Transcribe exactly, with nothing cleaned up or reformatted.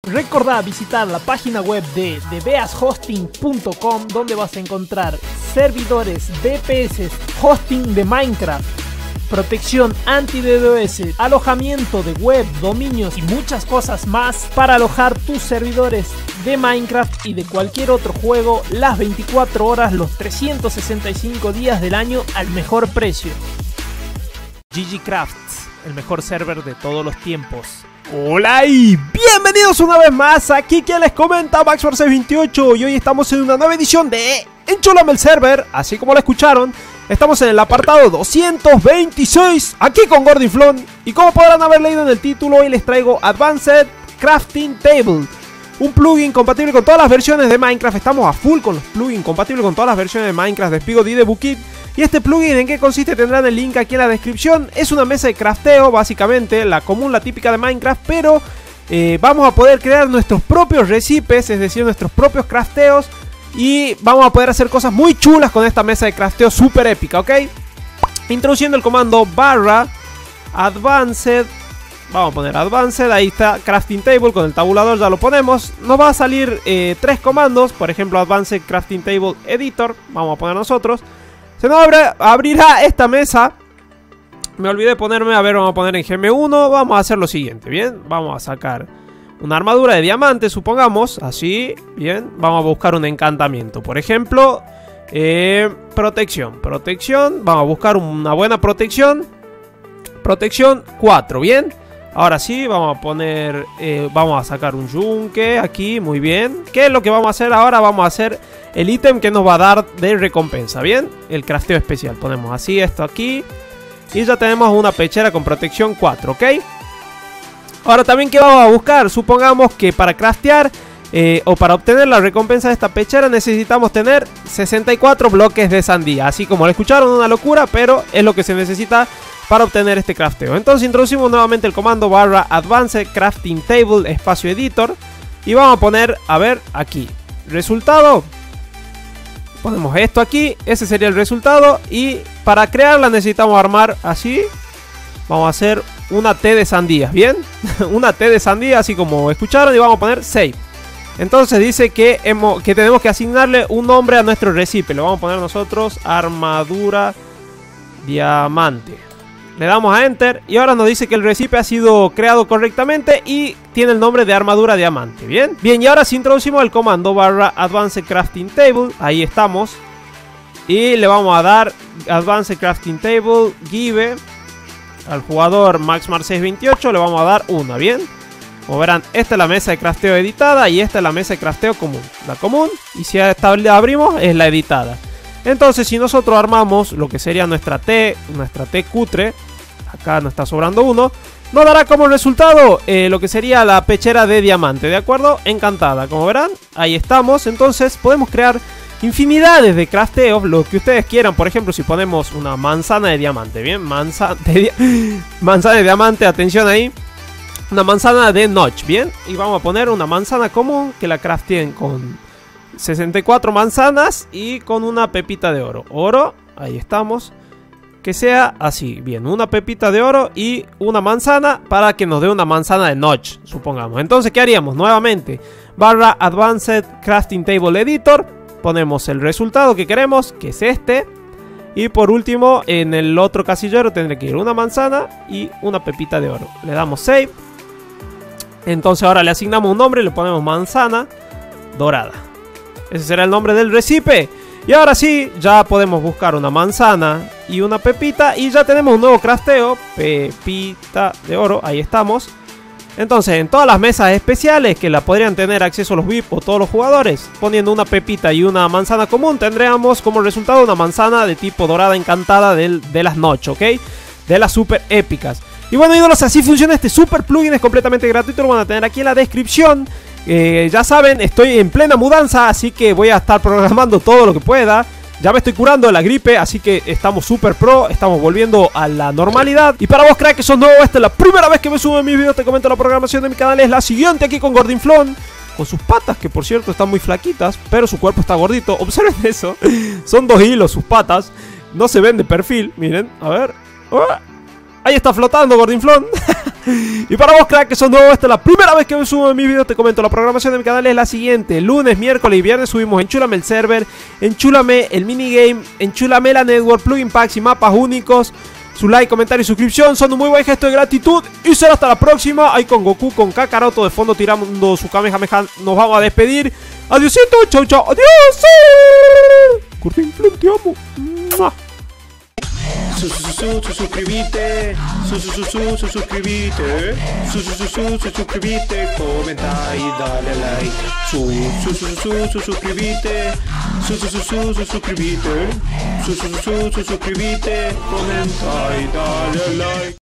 Recordá visitar la página web de debeas hosting punto com, donde vas a encontrar servidores, V P S, hosting de Minecraft, protección anti-D DoS, alojamiento de web, dominios y muchas cosas más para alojar tus servidores de Minecraft y de cualquier otro juego las veinticuatro horas, los trescientos sesenta y cinco días del año al mejor precio. G G Crafts, el mejor server de todos los tiempos. Hola y bienvenidos una vez más. Aquí quien les comenta, Maxwell seis veintiocho, y hoy estamos en una nueva edición de Enchúlame el Server. Así como lo escucharon, estamos en el apartado doscientos veintiséis, aquí con Gordinflón. Y como podrán haber leído en el título, hoy les traigo Advanced Crafting Table, un plugin compatible con todas las versiones de Minecraft. Estamos a full con los plugins compatibles con todas las versiones de Minecraft de Spigot y de Bookit. Y este plugin, ¿en qué consiste? Tendrán el link aquí en la descripción. Es una mesa de crafteo, básicamente, la común, la típica de Minecraft, pero eh, vamos a poder crear nuestros propios recipes, es decir, nuestros propios crafteos. Y vamos a poder hacer cosas muy chulas con esta mesa de crafteo súper épica, ¿ok? Introduciendo el comando barra advanced. Vamos a poner advanced, ahí está crafting table, con el tabulador ya lo ponemos. Nos va a salir eh, tres comandos, por ejemplo advanced crafting table editor, vamos a poner nosotros. Se nos abre, abrirá esta mesa. Me olvidé ponerme, a ver, vamos a poner en G M uno. Vamos a hacer lo siguiente, ¿bien? Vamos a sacar una armadura de diamante, supongamos, así, ¿bien? Vamos a buscar un encantamiento, por ejemplo, eh, protección, protección. Vamos a buscar una buena protección. Protección cuatro, ¿bien? Ahora sí, vamos a poner, eh, vamos a sacar un yunque aquí, muy bien. ¿Qué es lo que vamos a hacer ahora? Vamos a hacer el ítem que nos va a dar de recompensa, ¿bien? El crafteo especial. Ponemos así esto aquí. Y ya tenemos una pechera con protección cuatro, ¿ok? Ahora también, ¿qué vamos a buscar? Supongamos que para craftear eh, o para obtener la recompensa de esta pechera necesitamos tener sesenta y cuatro bloques de sandía. Así como lo escucharon, una locura, pero es lo que se necesita para obtener este crafteo. Entonces introducimos nuevamente el comando barra advanced crafting table espacio editor. Y vamos a poner, a ver, aquí resultado. Ponemos esto aquí, ese sería el resultado. Y para crearla necesitamos armar así. Vamos a hacer una T de sandías, ¿bien? Una T de sandía, así como escucharon. Y vamos a poner save. Entonces dice que, hemos, que tenemos que asignarle un nombre a nuestro recipe. Lo vamos a poner nosotros armadura diamante. Le damos a enter y ahora nos dice que el recipe ha sido creado correctamente y tiene el nombre de armadura diamante, ¿bien? Bien, y ahora si introducimos el comando barra advanced crafting table, ahí estamos. Y le vamos a dar advanced crafting table give al jugador Maxmar seis veintiocho, le vamos a dar una, ¿bien? Como verán, esta es la mesa de crafteo editada y esta es la mesa de crafteo común. La común, y si esta la abrimos, es la editada. Entonces, si nosotros armamos lo que sería nuestra T, nuestra T cutre, acá nos está sobrando uno, nos dará como resultado eh, lo que sería la pechera de diamante, ¿de acuerdo? Encantada, como verán, ahí estamos. Entonces, podemos crear infinidades de crafteos, lo que ustedes quieran. Por ejemplo, si ponemos una manzana de diamante, ¿bien? Manza de di manzana de diamante, atención ahí. Una manzana de notch, ¿bien? Y vamos a poner una manzana común que la crafteen con sesenta y cuatro manzanas y con una pepita de oro. Oro, ahí estamos. Que sea así, bien, una pepita de oro y una manzana para que nos dé una manzana de notch, supongamos. Entonces, ¿qué haríamos? Nuevamente, barra advanced crafting table editor. Ponemos el resultado que queremos, que es este. Y por último, en el otro casillero tendré que ir una manzana y una pepita de oro. Le damos save. Entonces ahora le asignamos un nombre y le ponemos manzana dorada. Ese será el nombre del recipe. Y ahora sí, ya podemos buscar una manzana y una pepita. Y ya tenemos un nuevo crafteo. Pepita de oro, ahí estamos. Entonces, en todas las mesas especiales que la podrían tener acceso a los V I P o todos los jugadores, poniendo una pepita y una manzana común, tendríamos como resultado una manzana de tipo dorada encantada del, de las notch, ¿ok? De las super épicas. Y bueno, ídolos, así funciona este super plugin, es completamente gratuito, lo van a tener aquí en la descripción. Eh, ya saben, estoy en plena mudanza, así que voy a estar programando todo lo que pueda. Ya me estoy curando de la gripe, así que estamos super pro, estamos volviendo a la normalidad. Y para vos, crack, que sos nuevo, esta es la primera vez que me subo en mis videos, te comento la programación de mi canal, es la siguiente aquí con Gordinflón. Con sus patas, que por cierto están muy flaquitas, pero su cuerpo está gordito, observen eso. Son dos hilos sus patas, no se ven de perfil, miren, a ver. ¡Oh! Ahí está flotando Gordinflón. Y para vos, crack, que sos nuevo, esta es la primera vez que subo mis videos, te comento, la programación de mi canal es la siguiente. Lunes, miércoles y viernes subimos Enchúlame el server, Enchúlame el minigame, Enchúlame la network, plugin packs y mapas únicos. Su like, comentario y suscripción son un muy buen gesto de gratitud. Y será hasta la próxima. Ahí con Goku, con Kakaroto de fondo tirando su Kamehameha. Nos vamos a despedir. Adiósito, chau chau, adiós. Curvin Flum, te amo. ¡Mua! Su, su, su, su, su, suscribite, su, su, su, su, su, suscribite, su, su, su, su, su, suscribite, comenta y dale like, su, su, su, su, su, suscribite, su, su, su, su, su, suscribite, su, su, su, su, suscribite, comenta y dale like.